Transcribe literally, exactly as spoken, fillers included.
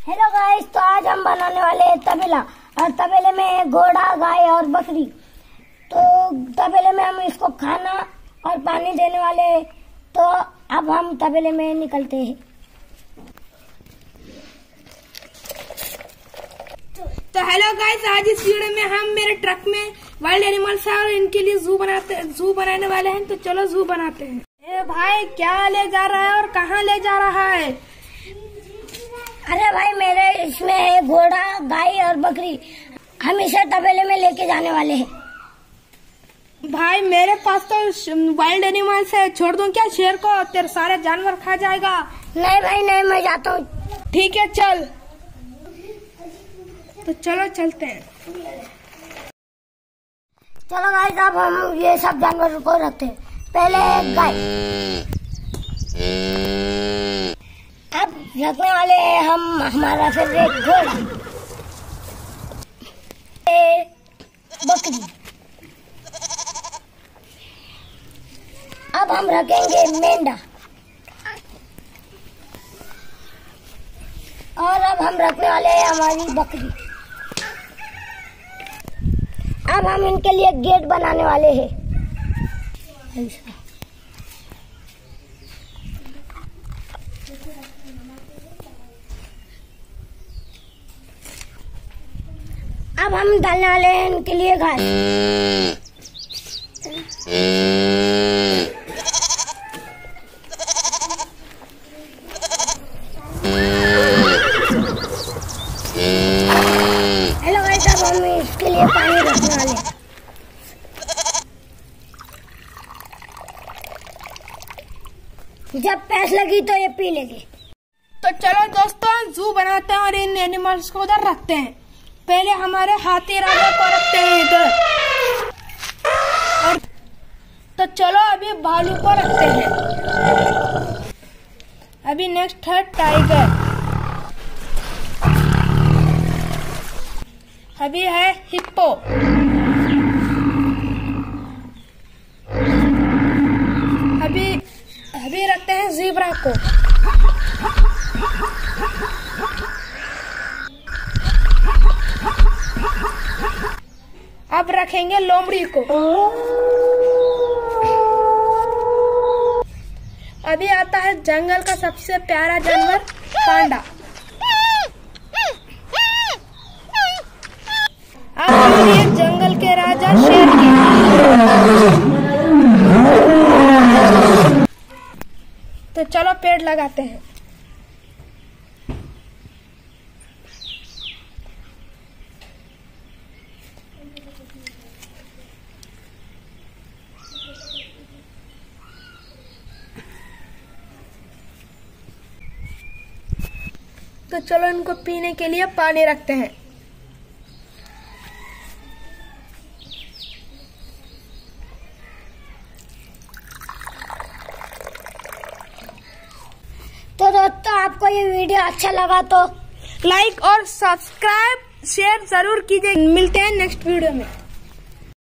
Hello guys, तो आज हम बनाने वाले हैं तबेला। और तबेले में है घोड़ा, गाय और बकरी। तो तबेले में हम इसको खाना और पानी देने वाले हैं। तो अब हम तबेले में निकलते हैं। तो हेलो गाइस, आज इस वीडियो में हम मेरे ट्रक में वाइल्ड एनिमल्स है और इनके लिए जू बनाते जू बनाने वाले हैं। तो चलो जू बनाते हैं। ए भाई, क्या ले जा रहा है और कहाँ ले जा रहा है? अरे भाई, मेरे इसमें है घोड़ा, गाय और बकरी। हम इसे तबेले में लेके जाने वाले हैं। भाई मेरे पास तो वाइल्ड एनिमल्स है, छोड़ दूं क्या शेर को? तेरे सारे जानवर खा जाएगा। नहीं भाई नहीं, मैं जाता हूँ। ठीक है चल। तो चलो चलते हैं। चलो गाइस, अब हम ये सब जानवर को रखते हैं। पहले गाय, अब रखने वाले हैं हम हमारा फेवरेट घोड़ा, बकरी। अब हम रखेंगे मेंढा। और अब हम रखने वाले हैं हमारी बकरी। अब हम इनके लिए गेट बनाने वाले हैं। अब हम डालने वाले हैं इनके लिए घास। हेलो गाइस, अब हम इसके लिए पानी रखने वाले हैं। जब प्यास लगी तो ये पी लेंगे। तो चलो दोस्तों, जू बनाते हैं और इन एनिमल्स को उधर रखते हैं। पहले हमारे हाथी राजा को रखते हैं इधर। और तो चलो अभी भालू को रखते हैं। अभी नेक्स्ट है टाइगर। अभी है हिप्पो। अभी अभी रखते हैं ज़ीब्रा को। अब रखेंगे लोमड़ी को। अभी आता है जंगल का सबसे प्यारा जानवर, पांडा। अब ये जंगल के राजा शेर की। तो चलो पेड़ लगाते हैं। तो चलो इनको पीने के लिए पानी रखते हैं। तो दोस्तों, आपको ये वीडियो अच्छा लगा तो लाइक और सब्सक्राइब शेयर जरूर कीजिए। मिलते हैं नेक्स्ट वीडियो में।